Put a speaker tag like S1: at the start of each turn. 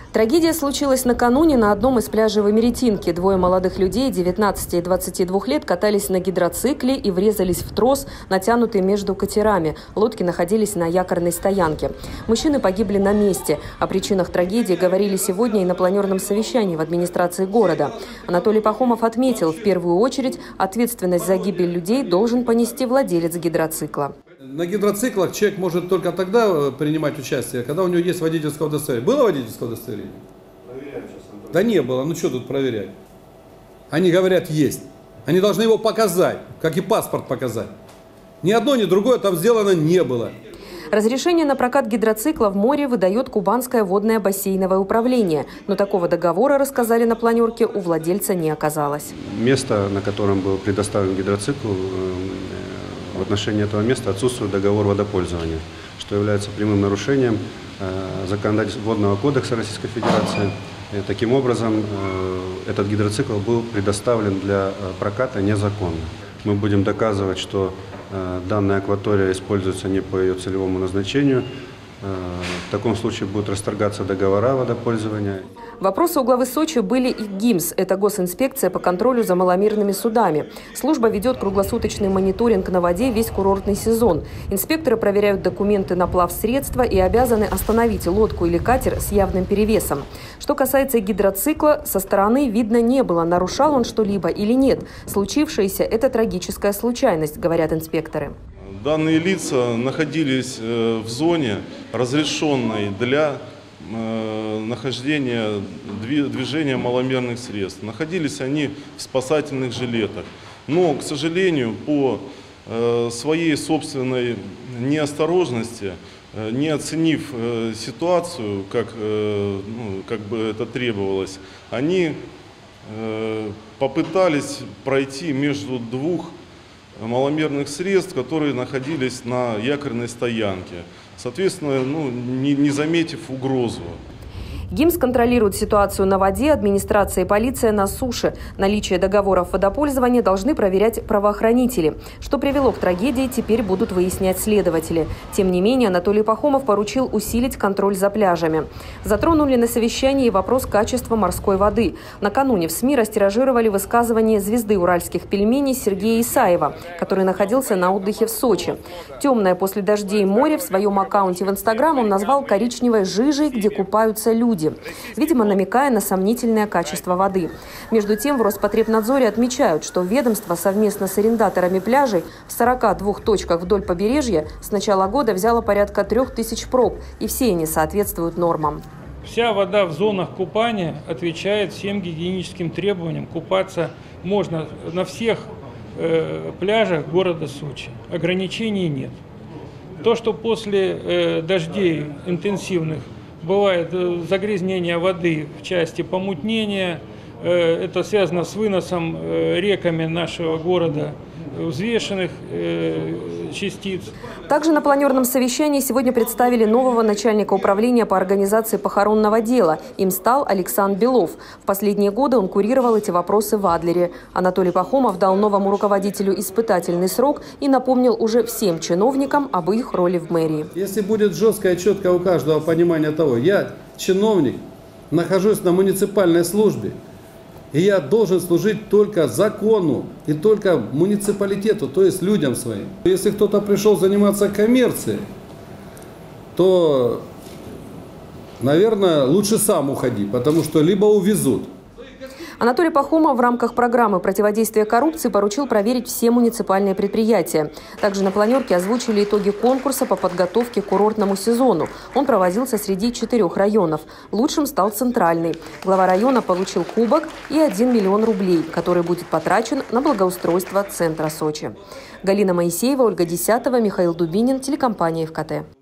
S1: Трагедия случилась накануне на одном из пляжей в Америтинке. Двое молодых людей 19 и 22 лет катались на гидроцикле и врезались в трос, натянутый между катерами. Лодки находились на якорной стоянке. Мужчины погибли на месте. О причинах трагедии говорили сегодня и на планерном совещании в администрации города. Анатолий Пахомов отметил, в первую очередь ответственность за гибель людей должен понести владелец гидроцикла.
S2: На гидроциклах человек может только тогда принимать участие, когда у него есть водительское удостоверение. Было водительское удостоверение? Проверяем сейчас. Да не было, ну что тут проверять? Они говорят, есть. Они должны его показать, как и паспорт показать. Ни одно, ни другое там сделано не было.
S1: Разрешение на прокат гидроцикла в море выдает Кубанское водное бассейновое управление. Но такого договора, рассказали на планерке, у владельца не оказалось.
S3: Место, на котором был предоставлен гидроцикл, в отношении этого места отсутствует договор водопользования, что является прямым нарушением законодательства Водного кодекса Российской Федерации. И таким образом, этот гидроцикл был предоставлен для проката незаконно. Мы будем доказывать, что данная акватория используется не по ее целевому назначению. В таком случае будут расторгаться договора водопользования.
S1: Вопросы у главы Сочи были и ГИМС. Это госинспекция по контролю за маломерными судами. Служба ведет круглосуточный мониторинг на воде весь курортный сезон. Инспекторы проверяют документы на плавсредства и обязаны остановить лодку или катер с явным перевесом. Что касается гидроцикла, со стороны видно не было, нарушал он что-либо или нет. Случившееся – это трагическая случайность, говорят инспекторы.
S4: Данные лица находились в зоне, разрешенной для нахождения движения маломерных средств. Находились они в спасательных жилетах. Но, к сожалению, по своей собственной неосторожности, не оценив ситуацию, как бы это требовалось, они попытались пройти между двух маломерных средств, которые находились на якорной стоянке, соответственно, не заметив угрозу.
S1: ГИМС контролирует ситуацию на воде, администрация и полиция на суше. Наличие договоров водопользования должны проверять правоохранители. Что привело к трагедии, теперь будут выяснять следователи. Тем не менее, Анатолий Пахомов поручил усилить контроль за пляжами. Затронули на совещании и вопрос качества морской воды. Накануне в СМИ растиражировали высказывание звезды уральских пельменей Сергея Исаева, который находился на отдыхе в Сочи. Темное после дождей море в своем аккаунте в Инстаграм он назвал коричневой жижей, где купаются люди. Видимо, намекая на сомнительное качество воды. Между тем, в Роспотребнадзоре отмечают, что ведомство совместно с арендаторами пляжей в 42 точках вдоль побережья с начала года взяло порядка 3000 проб, и все они соответствуют нормам.
S5: Вся вода в зонах купания отвечает всем гигиеническим требованиям. Купаться можно на всех пляжах города Сочи. Ограничений нет. То, что после дождей интенсивных бывает загрязнение воды в части помутнения, это связано с выносом реками нашего города взвешенных частиц.
S1: Также на планерном совещании сегодня представили нового начальника управления по организации похоронного дела. Им стал Александр Белов. В последние годы он курировал эти вопросы в Адлере. Анатолий Пахомов дал новому руководителю испытательный срок и напомнил уже всем чиновникам об их роли в мэрии.
S2: Если будет жесткое и четкое у каждого понимание того, я чиновник, нахожусь на муниципальной службе, и я должен служить только закону и только муниципалитету, то есть людям своим. Если кто-то пришел заниматься коммерцией, то, наверное, лучше сам уходи, потому что либо увезут.
S1: Анатолий Пахомов в рамках программы противодействия коррупции поручил проверить все муниципальные предприятия. Также на планерке озвучили итоги конкурса по подготовке к курортному сезону. Он проводился среди 4 районов. Лучшим стал Центральный. Глава района получил кубок и 1 миллион рублей, который будет потрачен на благоустройство центра Сочи. Галина Моисеева, Ольга Десятова, Михаил Дубинин, телекомпания ФКТ.